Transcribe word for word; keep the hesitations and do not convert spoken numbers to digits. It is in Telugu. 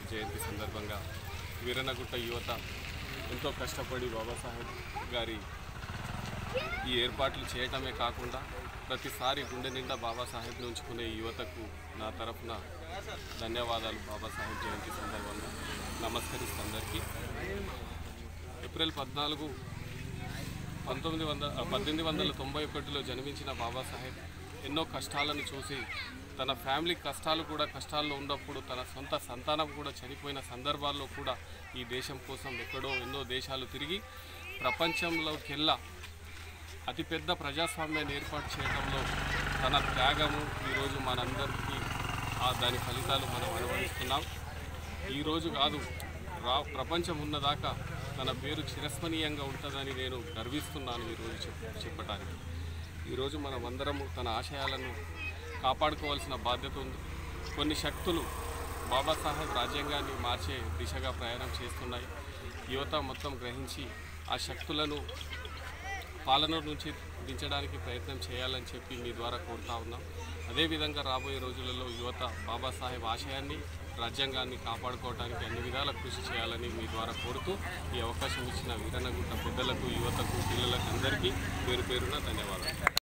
జయంతి సందర్భంగా వీరన్నగుట్ట యువత ఎంతో కష్టపడి బాబాసాహెబ్ గారి ఈ ఏర్పాట్లు చేయటమే కాకుండా ప్రతిసారి గుండె నిండా బాబాసాహెబ్ని ఉంచుకునే యువతకు నా తరఫున ధన్యవాదాలు. బాబాసాహెబ్ జయంతి సందర్భంగా నమస్కరిస్తూ అందరికీ. ఏప్రిల్ పద్నాలుగు పంతొమ్మిది వందల పద్దెనిమిది వందల తొంభై ఒకటిలో జన్మించిన బాబాసాహెబ్ ఎన్నో కష్టాలను చూసి తన ఫ్యామిలీ కష్టాలు కూడా కష్టాల్లో ఉన్నప్పుడు తన సొంత సంతానం కూడా చనిపోయిన సందర్భాల్లో కూడా ఈ దేశం కోసం ఎక్కడో ఎన్నో దేశాలు తిరిగి ప్రపంచంలోకెల్లా అతిపెద్ద ప్రజాస్వామ్యాన్ని ఏర్పాటు చేయడంలో తన త్యాగము ఈరోజు మనందరికీ దాని ఫలితాలు మనం అనుభవిస్తున్నాం. ఈరోజు కాదు, రా ప్రపంచం ఉన్నదాకా తన పేరు చిరస్మరణీయంగా ఉంటుందని నేను గర్విస్తున్నాను ఈరోజు చెప్ చెప్పడానికి. ఈరోజు మనం అందరము తన ఆశయాలను కాపాడుకోవాల్సిన బాధ్యత ఉంది. కొన్ని శక్తులు బాబాసాహెబ్ రాజ్యాంగాన్ని మార్చే దిశగా ప్రయాణం చేస్తున్నాయి. యువత మొత్తం గ్రహించి ఆ శక్తులను పాలన నుంచి దించడానికి ప్రయత్నం చేయాలని చెప్పి మీ ద్వారా కోరుతా ఉన్నాం. అదేవిధంగా రాబోయే రోజులలో యువత బాబాసాహెబ్ ఆశయాన్ని రాజ్యాంగాన్ని కాపాడుకోవడానికి అన్ని విధాల కృషి చేయాలని మీ ద్వారా కోరుతూ ఈ అవకాశం ఇచ్చిన వీరన్నగుట్ట పెద్దలకు, యువతకు, పిల్లలకు అందరికీ పేరు పేరున ధన్యవాదాలు.